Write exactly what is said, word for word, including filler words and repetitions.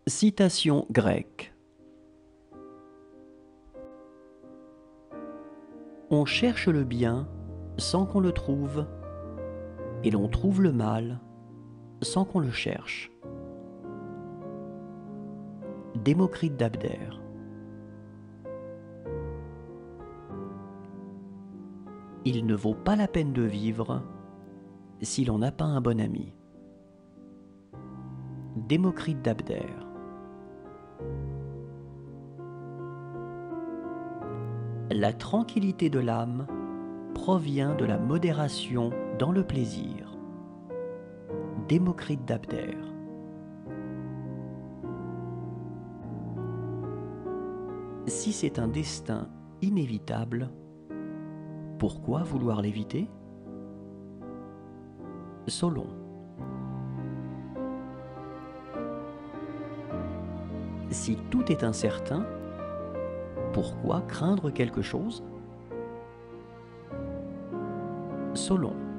Citation grecque. On cherche le bien sans qu'on le trouve, et l'on trouve le mal sans qu'on le cherche. Démocrite d'Abdère. Il ne vaut pas la peine de vivre si l'on n'a pas un bon ami. Démocrite d'Abdère. La tranquillité de l'âme provient de la modération dans le plaisir. Démocrite d'Abdère. Si c'est un destin inévitable, pourquoi vouloir l'éviter? Solon. Si tout est incertain, pourquoi craindre quelque chose? Solon.